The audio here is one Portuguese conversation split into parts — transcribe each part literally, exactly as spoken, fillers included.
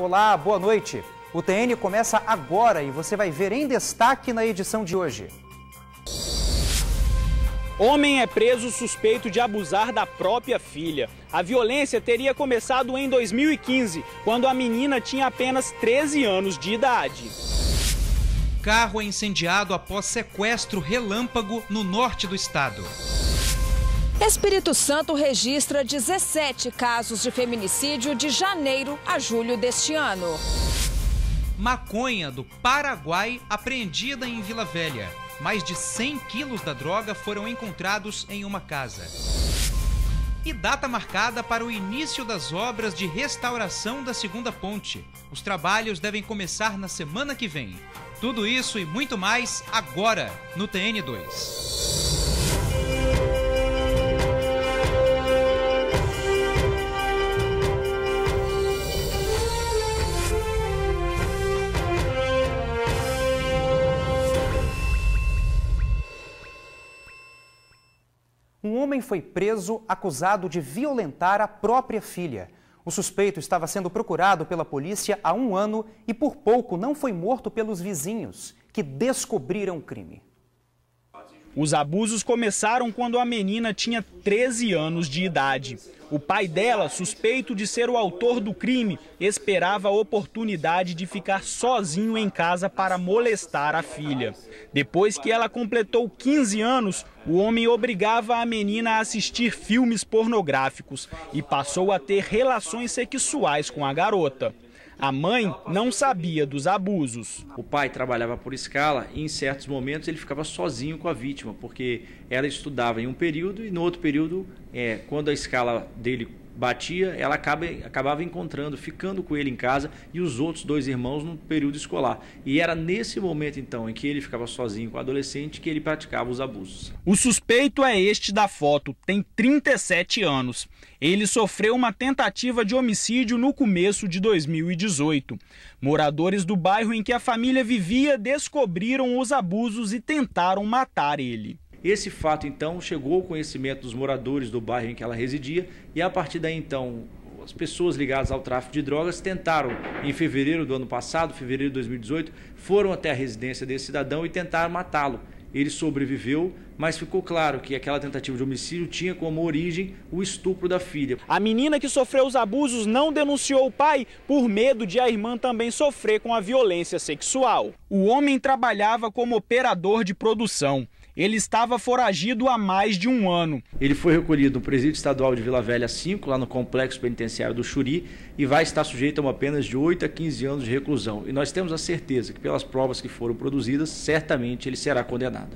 Olá, boa noite. O T N começa agora e você vai ver em destaque na edição de hoje. Homem é preso suspeito de abusar da própria filha. A violência teria começado em dois mil e quinze, quando a menina tinha apenas treze anos de idade. Carro é incendiado após sequestro relâmpago no norte do estado. Espírito Santo registra dezessete casos de feminicídio de janeiro a julho deste ano. Maconha do Paraguai apreendida em Vila Velha. Mais de cem quilos da droga foram encontrados em uma casa. E data marcada para o início das obras de restauração da segunda ponte. Os trabalhos devem começar na semana que vem. Tudo isso e muito mais agora no T N dois. Um homem foi preso acusado de violentar a própria filha. O suspeito estava sendo procurado pela polícia há um ano e por pouco não foi morto pelos vizinhos, que descobriram o crime. Os abusos começaram quando a menina tinha treze anos de idade. O pai dela, suspeito de ser o autor do crime, esperava a oportunidade de ficar sozinho em casa para molestar a filha. Depois que ela completou quinze anos, o homem obrigava a menina a assistir filmes pornográficos e passou a ter relações sexuais com a garota. A mãe não sabia dos abusos. O pai trabalhava por escala e em certos momentos ele ficava sozinho com a vítima, porque ela estudava em um período e no outro período, é, quando a escala dele batia, ela acaba, acabava encontrando, ficando com ele em casa e os outros dois irmãos no período escolar. E era nesse momento, então, em que ele ficava sozinho com o adolescente que ele praticava os abusos. O suspeito é este da foto, tem trinta e sete anos. Ele sofreu uma tentativa de homicídio no começo de dois mil e dezoito. Moradores do bairro em que a família vivia descobriram os abusos e tentaram matar ele. Esse fato, então, chegou ao conhecimento dos moradores do bairro em que ela residia e, a partir daí, então, as pessoas ligadas ao tráfico de drogas tentaram, em fevereiro do ano passado, fevereiro de dois mil e dezoito, foram até a residência desse cidadão e tentaram matá-lo. Ele sobreviveu, mas ficou claro que aquela tentativa de homicídio tinha como origem o estupro da filha. A menina que sofreu os abusos não denunciou o pai por medo de a irmã também sofrer com a violência sexual. O homem trabalhava como operador de produção. Ele estava foragido há mais de um ano. Ele foi recolhido no Presídio Estadual de Vila Velha cinco, lá no Complexo Penitenciário do Xuri, e vai estar sujeito a uma pena de oito a quinze anos de reclusão. E nós temos a certeza que, pelas provas que foram produzidas, certamente ele será condenado.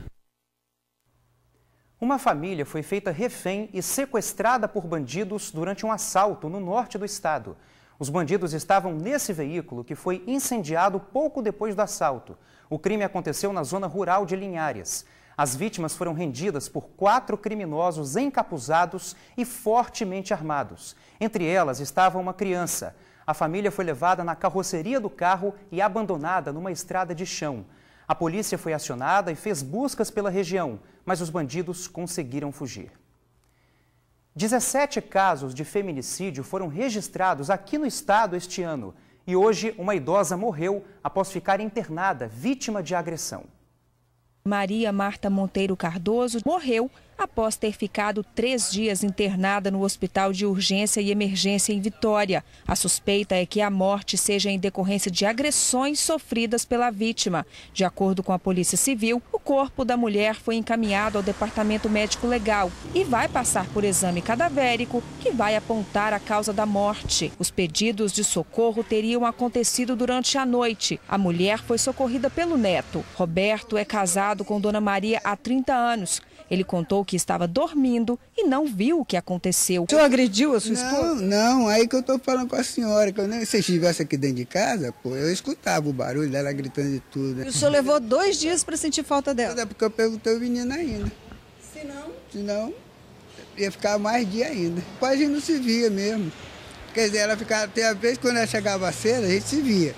Uma família foi feita refém e sequestrada por bandidos durante um assalto no norte do estado. Os bandidos estavam nesse veículo que foi incendiado pouco depois do assalto. O crime aconteceu na zona rural de Linhares. As vítimas foram rendidas por quatro criminosos encapuzados e fortemente armados. Entre elas estava uma criança. A família foi levada na carroceria do carro e abandonada numa estrada de chão. A polícia foi acionada e fez buscas pela região, mas os bandidos conseguiram fugir. dezessete casos de feminicídio foram registrados aqui no estado este ano. E hoje uma idosa morreu após ficar internada, vítima de agressão. Maria Marta Monteiro Cardoso morreu após ter ficado três dias internada no Hospital de Urgência e Emergência em Vitória. A suspeita é que a morte seja em decorrência de agressões sofridas pela vítima. De acordo com a Polícia Civil, o corpo da mulher foi encaminhado ao Departamento Médico Legal e vai passar por exame cadavérico que vai apontar a causa da morte. Os pedidos de socorro teriam acontecido durante a noite. A mulher foi socorrida pelo neto. Roberto é casado com Dona Maria há trinta anos. Ele contou que estava dormindo e não viu o que aconteceu. O senhor agrediu a sua esposa? Não, não, aí que eu estou falando com a senhora, que eu nem, se estivesse aqui dentro de casa, pô, eu escutava o barulho dela gritando de tudo. E o senhor levou dois dias para sentir falta dela? É porque eu perguntei o menino ainda. Se não? Se não, ia ficar mais dia ainda. Depois a gente não se via mesmo. Quer dizer, ela ficava, até a vez quando ela chegava cedo, a gente se via.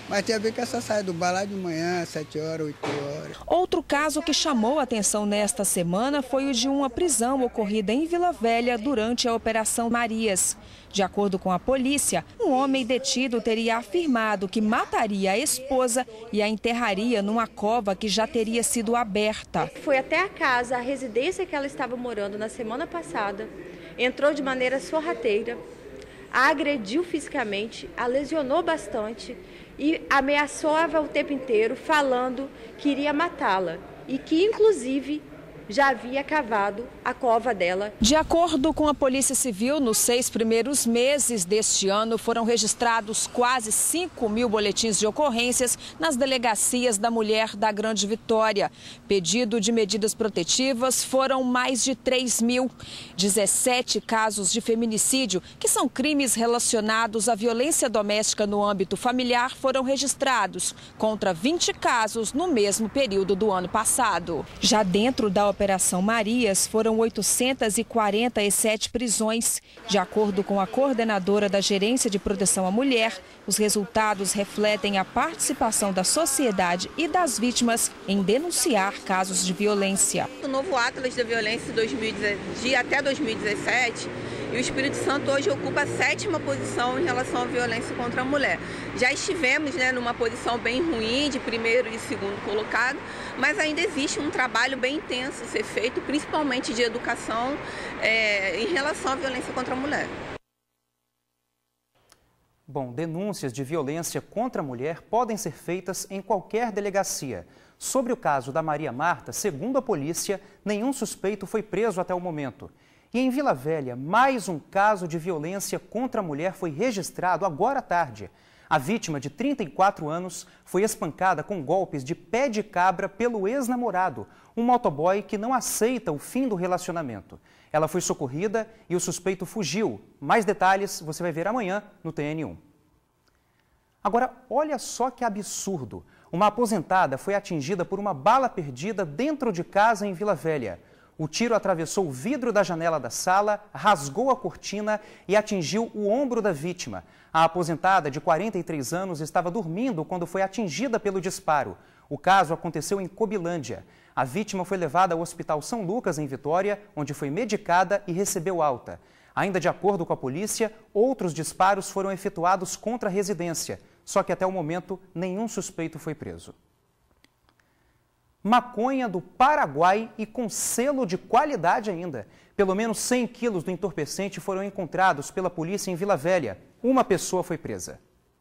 Mas tinha vez que essa saia do bar lá de manhã, sete horas, oito horas. Outro caso que chamou a atenção nesta semana foi o de uma prisão ocorrida em Vila Velha durante a Operação Marias. De acordo com a polícia, um homem detido teria afirmado que mataria a esposa e a enterraria numa cova que já teria sido aberta. Foi até a casa, a residência que ela estava morando na semana passada, entrou de maneira sorrateira, a agrediu fisicamente, a lesionou bastante e ameaçava o tempo inteiro, falando que iria matá-la e que, inclusive, já havia cavado a cova dela. De acordo com a Polícia Civil, nos seis primeiros meses deste ano foram registrados quase cinco mil boletins de ocorrências nas delegacias da mulher da Grande Vitória. Pedido de medidas protetivas foram mais de três mil. dezessete casos de feminicídio, que são crimes relacionados à violência doméstica no âmbito familiar, foram registrados, contra vinte casos no mesmo período do ano passado. Já dentro da Operação Marias, foram oitocentas e quarenta e sete prisões. De acordo com a coordenadora da Gerência de Proteção à Mulher, os resultados refletem a participação da sociedade e das vítimas em denunciar casos de violência. O novo Atlas da Violência de até dois mil e dezessete, e o Espírito Santo hoje ocupa a sétima posição em relação à violência contra a mulher. Já estivemos, né, numa posição bem ruim, de primeiro e segundo colocado, mas ainda existe um trabalho bem intenso a ser feito, principalmente de educação, é, em relação à violência contra a mulher. Bom, denúncias de violência contra a mulher podem ser feitas em qualquer delegacia. Sobre o caso da Maria Marta, segundo a polícia, nenhum suspeito foi preso até o momento. E em Vila Velha, mais um caso de violência contra a mulher foi registrado agora à tarde. A vítima, de trinta e quatro anos, foi espancada com golpes de pé de cabra pelo ex-namorado, um motoboy que não aceita o fim do relacionamento. Ela foi socorrida e o suspeito fugiu. Mais detalhes você vai ver amanhã no T N um. Agora, olha só que absurdo. Uma aposentada foi atingida por uma bala perdida dentro de casa em Vila Velha. O tiro atravessou o vidro da janela da sala, rasgou a cortina e atingiu o ombro da vítima. A aposentada, de quarenta e três anos, estava dormindo quando foi atingida pelo disparo. O caso aconteceu em Cobilândia. A vítima foi levada ao Hospital São Lucas, em Vitória, onde foi medicada e recebeu alta. Ainda de acordo com a polícia, outros disparos foram efetuados contra a residência, só que até o momento nenhum suspeito foi preso. Maconha do Paraguai e com selo de qualidade ainda. Pelo menos cem quilos do entorpecente foram encontrados pela polícia em Vila Velha. Uma pessoa foi presa.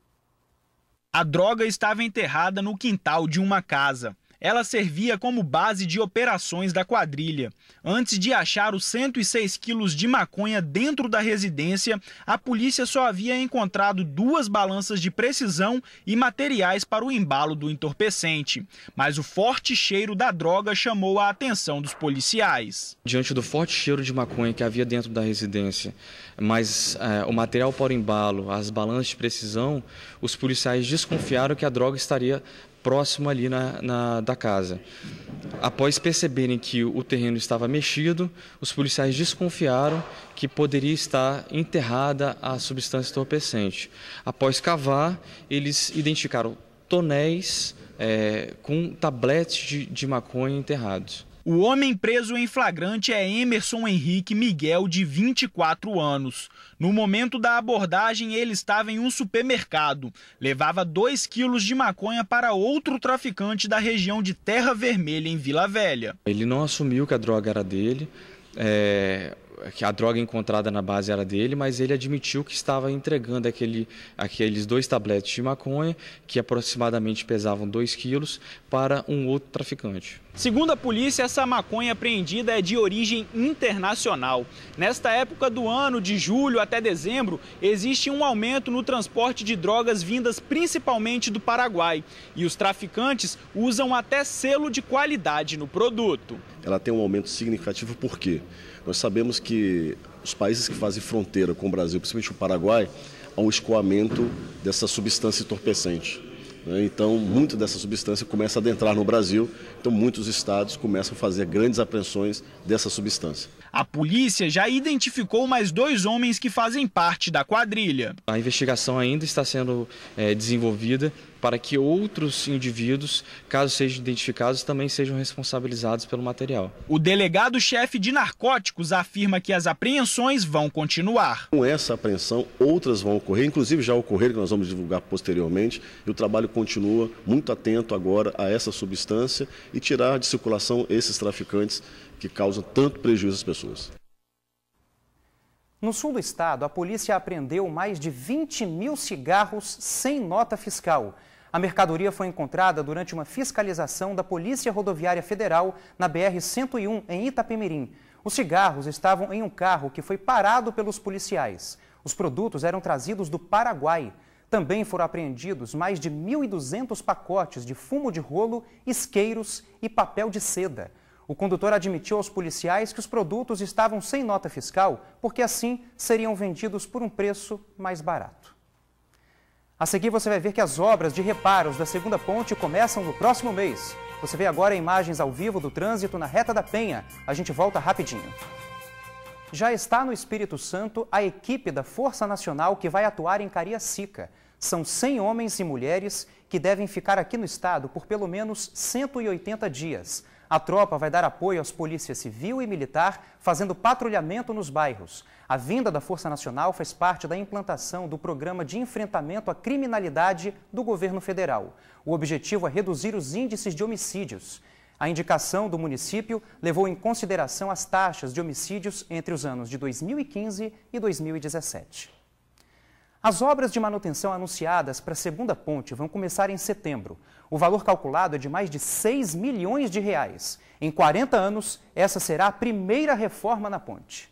A droga estava enterrada no quintal de uma casa. Ela servia como base de operações da quadrilha. Antes de achar os cento e seis quilos de maconha dentro da residência, a polícia só havia encontrado duas balanças de precisão e materiais para o embalo do entorpecente. Mas o forte cheiro da droga chamou a atenção dos policiais. Diante do forte cheiro de maconha que havia dentro da residência, mas é, o material para o embalo, as balanças de precisão, os policiais desconfiaram que a droga estaria próximo ali na, na, da casa. Após perceberem que o terreno estava mexido, os policiais desconfiaram que poderia estar enterrada a substância entorpecente. Após cavar, eles identificaram tonéis é, com tabletes de, de maconha enterrados. O homem preso em flagrante é Emerson Henrique Miguel, de vinte e quatro anos. No momento da abordagem, ele estava em um supermercado. Levava dois quilos de maconha para outro traficante da região de Terra Vermelha, em Vila Velha. Ele não assumiu que a droga era dele, é, que a droga encontrada na base era dele, mas ele admitiu que estava entregando aquele, aqueles dois tabletes de maconha, que aproximadamente pesavam dois quilos, para um outro traficante. Segundo a polícia, essa maconha apreendida é de origem internacional. Nesta época do ano, de julho até dezembro, existe um aumento no transporte de drogas vindas principalmente do Paraguai. E os traficantes usam até selo de qualidade no produto. Ela tem um aumento significativo por quê? Nós sabemos que os países que fazem fronteira com o Brasil, principalmente o Paraguai, há um escoamento dessa substância entorpecente. Então, muito dessa substância começa a adentrar no Brasil, então muitos estados começam a fazer grandes apreensões dessa substância. A polícia já identificou mais dois homens que fazem parte da quadrilha. A investigação ainda está sendo é, desenvolvida para que outros indivíduos, caso sejam identificados, também sejam responsabilizados pelo material. O delegado-chefe de narcóticos afirma que as apreensões vão continuar. Com essa apreensão, outras vão ocorrer, inclusive já ocorreram, que nós vamos divulgar posteriormente, e o trabalho continua muito atento agora a essa substância e tirar de circulação esses traficantes que causam tanto prejuízo às pessoas. No sul do estado, a polícia apreendeu mais de vinte mil cigarros sem nota fiscal. A mercadoria foi encontrada durante uma fiscalização da Polícia Rodoviária Federal na B R cento e um, em Itapemirim. Os cigarros estavam em um carro que foi parado pelos policiais. Os produtos eram trazidos do Paraguai. Também foram apreendidos mais de mil e duzentos pacotes de fumo de rolo, isqueiros e papel de seda. O condutor admitiu aos policiais que os produtos estavam sem nota fiscal, porque assim seriam vendidos por um preço mais barato. A seguir você vai ver que as obras de reparos da segunda ponte começam no próximo mês. Você vê agora imagens ao vivo do trânsito na Reta da Penha. A gente volta rapidinho. Já está no Espírito Santo a equipe da Força Nacional que vai atuar em Cariacica. São cem homens e mulheres que devem ficar aqui no estado por pelo menos cento e oitenta dias. A tropa vai dar apoio às polícias civil e militar, fazendo patrulhamento nos bairros. A vinda da Força Nacional faz parte da implantação do Programa de Enfrentamento à Criminalidade do governo federal. O objetivo é reduzir os índices de homicídios. A indicação do município levou em consideração as taxas de homicídios entre os anos de dois mil e quinze e dois mil e dezessete. As obras de manutenção anunciadas para a segunda ponte vão começar em setembro. O valor calculado é de mais de seis milhões de reais. Em quarenta anos, essa será a primeira reforma na ponte.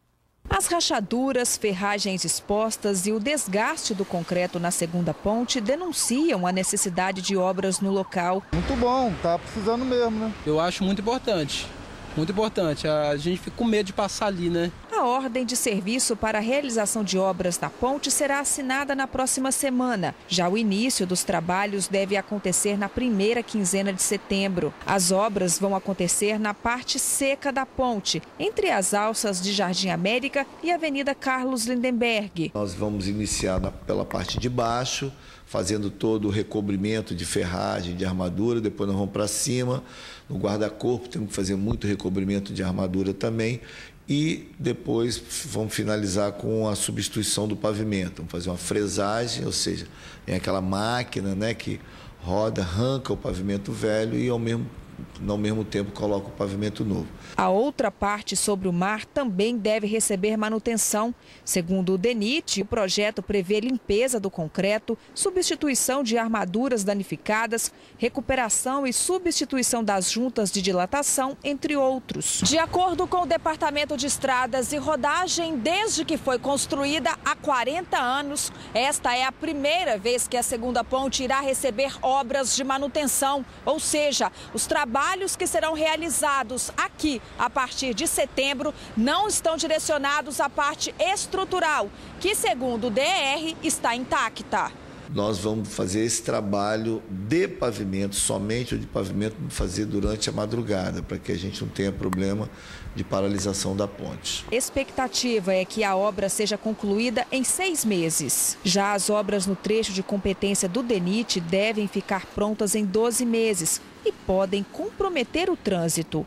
As rachaduras, ferragens expostas e o desgaste do concreto na segunda ponte denunciam a necessidade de obras no local. Muito bom, tá precisando mesmo, né? Eu acho muito importante. Muito importante, a gente fica com medo de passar ali, né? A ordem de serviço para a realização de obras na ponte será assinada na próxima semana. Já o início dos trabalhos deve acontecer na primeira quinzena de setembro. As obras vão acontecer na parte seca da ponte, entre as alças de Jardim América e Avenida Carlos Lindenberg. Nós vamos iniciar na, pela parte de baixo, fazendo todo o recobrimento de ferragem, de armadura, depois nós vamos para cima. No guarda-corpo temos que fazer muito recobrimento de armadura também e depois vamos finalizar com a substituição do pavimento. Vamos fazer uma fresagem, ou seja, tem aquela máquina, né, que roda, arranca o pavimento velho e ao mesmo ao mesmo tempo coloca o pavimento novo. A outra parte sobre o mar também deve receber manutenção. Segundo o DENIT, o projeto prevê limpeza do concreto, substituição de armaduras danificadas, recuperação e substituição das juntas de dilatação, entre outros. De acordo com o Departamento de Estradas e Rodagem, desde que foi construída há quarenta anos, esta é a primeira vez que a segunda ponte irá receber obras de manutenção, ou seja, os trabalhos Trabalhos que serão realizados aqui a partir de setembro não estão direcionados à parte estrutural, que, segundo o D R, está intacta. Nós vamos fazer esse trabalho de pavimento, somente o de pavimento, vamos fazer durante a madrugada, para que a gente não tenha problema de paralisação da ponte. A expectativa é que a obra seja concluída em seis meses. Já as obras no trecho de competência do DENIT devem ficar prontas em doze meses e podem comprometer o trânsito.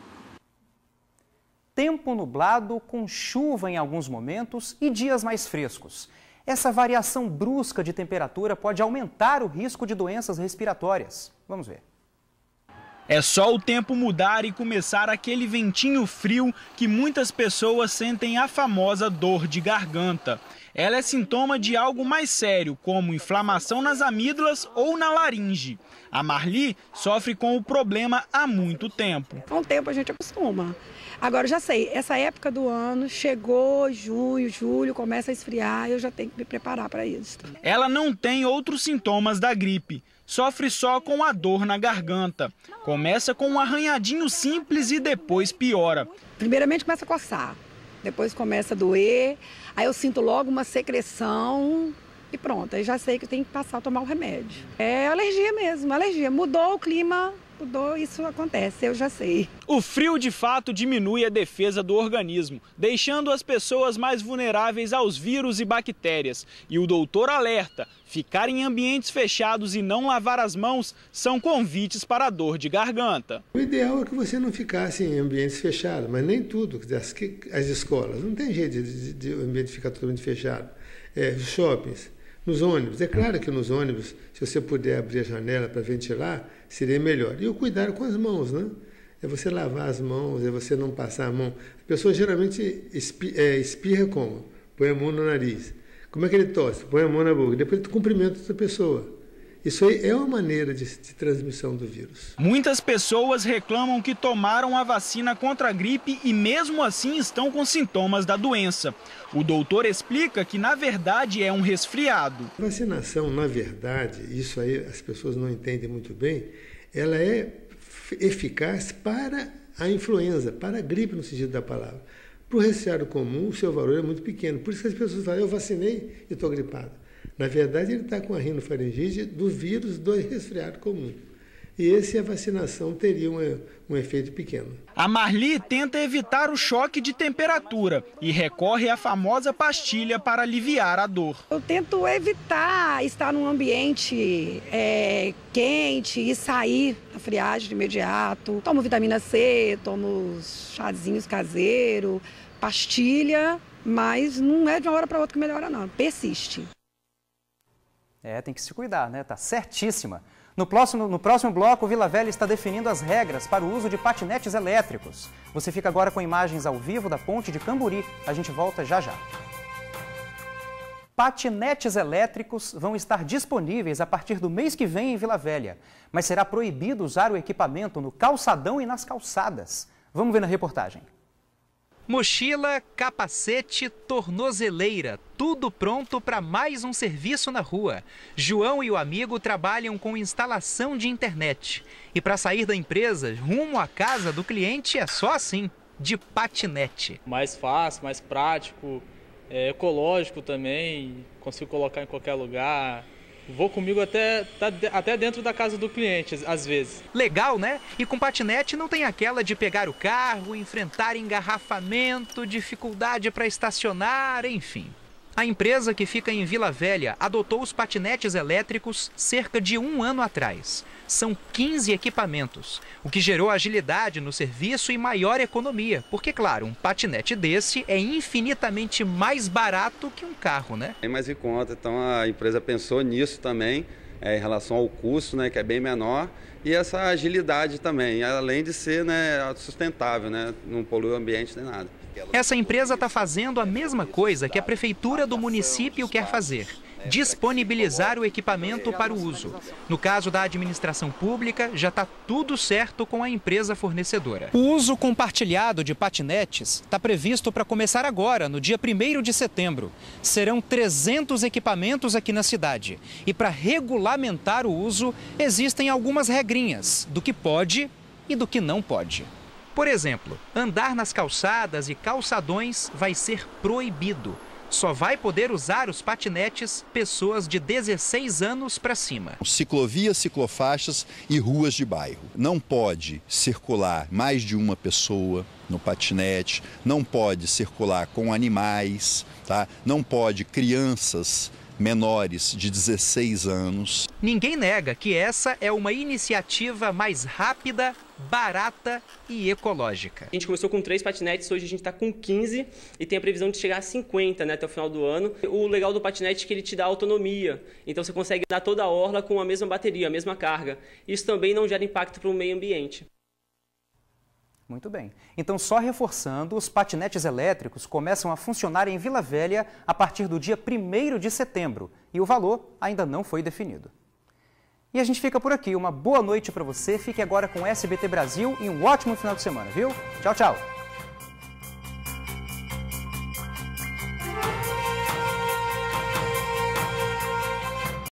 Tempo nublado, com chuva em alguns momentos e dias mais frescos. Essa variação brusca de temperatura pode aumentar o risco de doenças respiratórias. Vamos ver. É só o tempo mudar e começar aquele ventinho frio que muitas pessoas sentem a famosa dor de garganta. Ela é sintoma de algo mais sério, como inflamação nas amígdalas ou na laringe. A Marli sofre com o problema há muito tempo. Com o tempo a gente acostuma. Agora, já sei, essa época do ano, chegou junho, julho, começa a esfriar, eu já tenho que me preparar para isso. Ela não tem outros sintomas da gripe. Sofre só com a dor na garganta. Começa com um arranhadinho simples e depois piora. Primeiramente começa a coçar, depois começa a doer, aí eu sinto logo uma secreção e pronto, aí já sei que eu tenho que passar a tomar o remédio. É alergia mesmo, alergia. Mudou o clima, estudou, isso acontece, eu já sei. O frio de fato diminui a defesa do organismo, deixando as pessoas mais vulneráveis aos vírus e bactérias. E o doutor alerta, ficar em ambientes fechados e não lavar as mãos são convites para a dor de garganta. O ideal é que você não ficasse em ambientes fechados, mas nem tudo. As, as escolas, não tem jeito de, de, de o ambiente ficar totalmente fechado. É, os shoppings, nos ônibus. É claro que nos ônibus, se você puder abrir a janela para ventilar, seria melhor. E o cuidado com as mãos, né? É você lavar as mãos, é você não passar a mão. A pessoa geralmente espirra, é, espirra como? Põe a mão no nariz. Como é que ele tosse? Põe a mão na boca. Depois ele cumprimenta outra pessoa. Isso aí é uma maneira de, de transmissão do vírus. Muitas pessoas reclamam que tomaram a vacina contra a gripe e mesmo assim estão com sintomas da doença. O doutor explica que na verdade é um resfriado. A vacinação, na verdade, isso aí as pessoas não entendem muito bem, ela é eficaz para a influenza, para a gripe no sentido da palavra. Para o resfriado comum, o seu valor é muito pequeno. Por isso que as pessoas falam, eu vacinei e estou gripado. Na verdade, ele está com a rinofaringite do vírus do resfriado comum. E esse, a vacinação teria um, um efeito pequeno. A Marli tenta evitar o choque de temperatura e recorre à famosa pastilha para aliviar a dor. Eu tento evitar estar num ambiente é, quente e sair da friagem de imediato. Tomo vitamina C, tomo chazinhos caseiros, pastilha, mas não é de uma hora para outra que melhora não, persiste. É, tem que se cuidar, né? Tá certíssima. No próximo, no próximo bloco, o Vila Velha está definindo as regras para o uso de patinetes elétricos. Você fica agora com imagens ao vivo da ponte de Camburi. A gente volta já já. Patinetes elétricos vão estar disponíveis a partir do mês que vem em Vila Velha, mas será proibido usar o equipamento no calçadão e nas calçadas. Vamos ver na reportagem. Mochila, capacete, tornozeleira, tudo pronto para mais um serviço na rua. João e o amigo trabalham com instalação de internet. E para sair da empresa, rumo à casa do cliente, é só assim, de patinete. Mais fácil, mais prático, é ecológico também, consigo colocar em qualquer lugar. Vou comigo até, até dentro da casa do cliente, às vezes. Legal, né? E com patinete não tem aquela de pegar o carro, enfrentar engarrafamento, dificuldade para estacionar, enfim. A empresa que fica em Vila Velha adotou os patinetes elétricos cerca de um ano atrás. São quinze equipamentos, o que gerou agilidade no serviço e maior economia. Porque, claro, um patinete desse é infinitamente mais barato que um carro, né? Tem mais em conta, então a empresa pensou nisso também, é, em relação ao custo, né, que é bem menor, e essa agilidade também, além de ser, né, sustentável, né, não polui o ambiente nem nada. Essa empresa está fazendo a mesma coisa que a prefeitura do município quer fazer: disponibilizar o equipamento para o uso. No caso da administração pública, já está tudo certo com a empresa fornecedora. O uso compartilhado de patinetes está previsto para começar agora, no dia primeiro de setembro. Serão trezentos equipamentos aqui na cidade. E para regulamentar o uso, existem algumas regrinhas do que pode e do que não pode. Por exemplo, andar nas calçadas e calçadões vai ser proibido. Só vai poder usar os patinetes pessoas de dezesseis anos para cima. Ciclovias, ciclofaixas e ruas de bairro. Não pode circular mais de uma pessoa no patinete, não pode circular com animais, tá? Não pode crianças menores de dezesseis anos. Ninguém nega que essa é uma iniciativa mais rápida, barata e ecológica. A gente começou com três patinetes, hoje a gente está com quinze e tem a previsão de chegar a cinquenta, né, até o final do ano. O legal do patinete é que ele te dá autonomia, então você consegue dar toda a orla com a mesma bateria, a mesma carga. Isso também não gera impacto para o meio ambiente. Muito bem. Então, só reforçando, os patinetes elétricos começam a funcionar em Vila Velha a partir do dia primeiro de setembro e o valor ainda não foi definido. E a gente fica por aqui. Uma boa noite para você. Fique agora com o S B T Brasil e um ótimo final de semana, viu? Tchau, tchau.